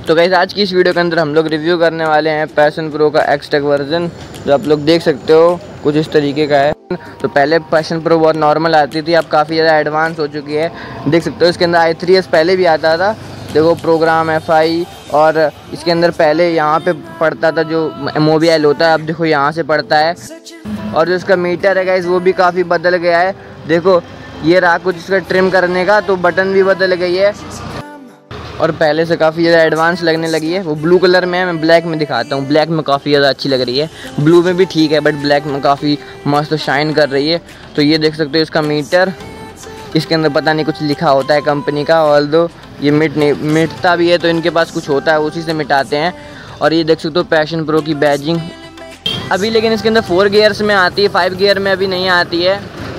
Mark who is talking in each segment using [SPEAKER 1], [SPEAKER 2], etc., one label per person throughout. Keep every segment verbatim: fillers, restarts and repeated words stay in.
[SPEAKER 1] तो गाइस आज की इस वीडियो के अंदर हम लोग रिव्यू करने वाले हैं पैशन प्रो का एक्सटेक वर्जन, जो आप लोग देख सकते हो कुछ इस तरीके का है। तो पहले पैशन प्रो बहुत नॉर्मल आती थी, अब काफ़ी ज़्यादा एडवांस हो चुकी है। देख सकते हो इसके अंदर आई थ्री एस पहले भी आता था, देखो प्रोग्राम एफ आई, और इसके अंदर पहले यहाँ पे पड़ता था जो मोबाइल होता है, अब देखो यहाँ से पड़ता है। और जो इसका मीटर है गाइस वो भी काफ़ी बदल गया है, देखो ये रहा कुछ इसका ट्रिम करने का, तो बटन भी बदल गई है और पहले से काफ़ी ज़्यादा एडवांस लगने लगी है। वो ब्लू कलर में है, मैं ब्लैक में दिखाता हूँ। ब्लैक में काफ़ी ज़्यादा अच्छी लग रही है, ब्लू में भी ठीक है बट ब्लैक में काफ़ी मस्त शाइन कर रही है। तो ये देख सकते हो इसका मीटर, इसके अंदर पता नहीं कुछ लिखा होता है कंपनी का, ऑल दो ये मिट नहीं मिटता भी है तो इनके पास कुछ होता है उसी से मिटाते हैं। और ये देख सकते हो पैशन प्रो की बैजिंग अभी, लेकिन इसके अंदर फोर गियर्स में आती है, फाइव गियर में अभी नहीं आती है।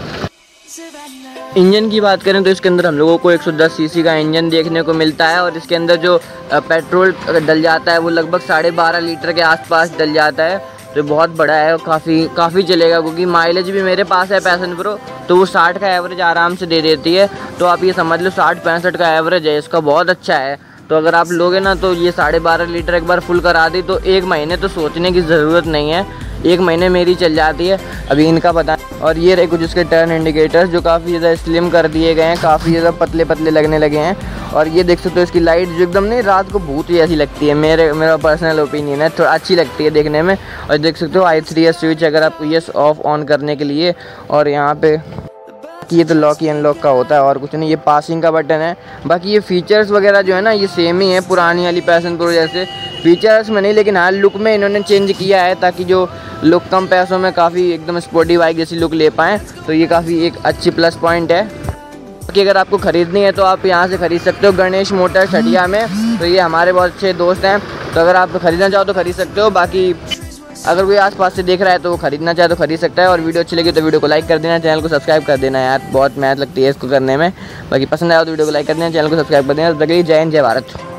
[SPEAKER 1] इंजन की बात करें तो इसके अंदर हम लोगों को एक सौ दस सीसी का इंजन देखने को मिलता है, और इसके अंदर जो पेट्रोल डल जाता है वो लगभग साढ़े बारह लीटर के आसपास डल जाता है, तो बहुत बड़ा है और काफ़ी काफ़ी चलेगा, क्योंकि माइलेज भी मेरे पास है पैशन प्रो, तो वो साठ का एवरेज आराम से दे देती है। तो आप ये समझ लो साठ पैंसठ का एवरेज है इसका, बहुत अच्छा है। तो अगर आप लोगे ना तो ये साढ़े बारह लीटर एक बार फुल करा दी तो एक महीने तो सोचने की ज़रूरत नहीं है, एक महीने मेरी चल जाती है। अभी इनका पता। और ये रहे कुछ इसके टर्न इंडिकेटर्स जो काफ़ी ज़्यादा स्लिम कर दिए गए हैं, काफ़ी ज़्यादा पतले पतले लगने लगे हैं। और ये देख सकते हो इसकी लाइट जो एकदम नहीं रात को भूत ही ऐसी लगती है, मेरे मेरा पर्सनल ओपिनियन है, थोड़ा अच्छी लगती है देखने में। और देख सकते हो आई थ्री एस स्विच अगर आप ये ऑफ ऑन करने के लिए, और यहाँ पे ये तो लॉक ही अनलॉक का होता है और कुछ नहीं। ये पासिंग का बटन है, बाकी ये फीचर्स वगैरह जो है ना ये सेम ही है पुरानी वाली पैशन प्रो जैसे, फीचर्स में नहीं लेकिन हाँ लुक में इन्होंने चेंज किया है ताकि जो लोग कम पैसों में काफ़ी एकदम स्पोर्टी बाइक जैसी लुक ले पाएँ, तो ये काफ़ी एक अच्छी प्लस पॉइंट है। बाकी अगर आपको ख़रीदनी है तो आप यहाँ से ख़रीद सकते हो गणेश मोटर्स हटिया में, तो ये हमारे बहुत अच्छे दोस्त हैं, तो अगर आप ख़रीदना चाहो तो ख़रीद सकते हो। बाकी अगर कोई आसपास से देख रहा है तो वो खरीदना चाहे तो खरीद सकता है। और वीडियो अच्छी लगी तो वीडियो को लाइक कर देना, चैनल को सब्सक्राइब कर देना यार, बहुत मेहनत लगती है इसको करने में। बाकी पसंद आया तो वीडियो को लाइक कर देना, चैनल को सब्सक्राइब कर देना। जय हिंद जय भारत।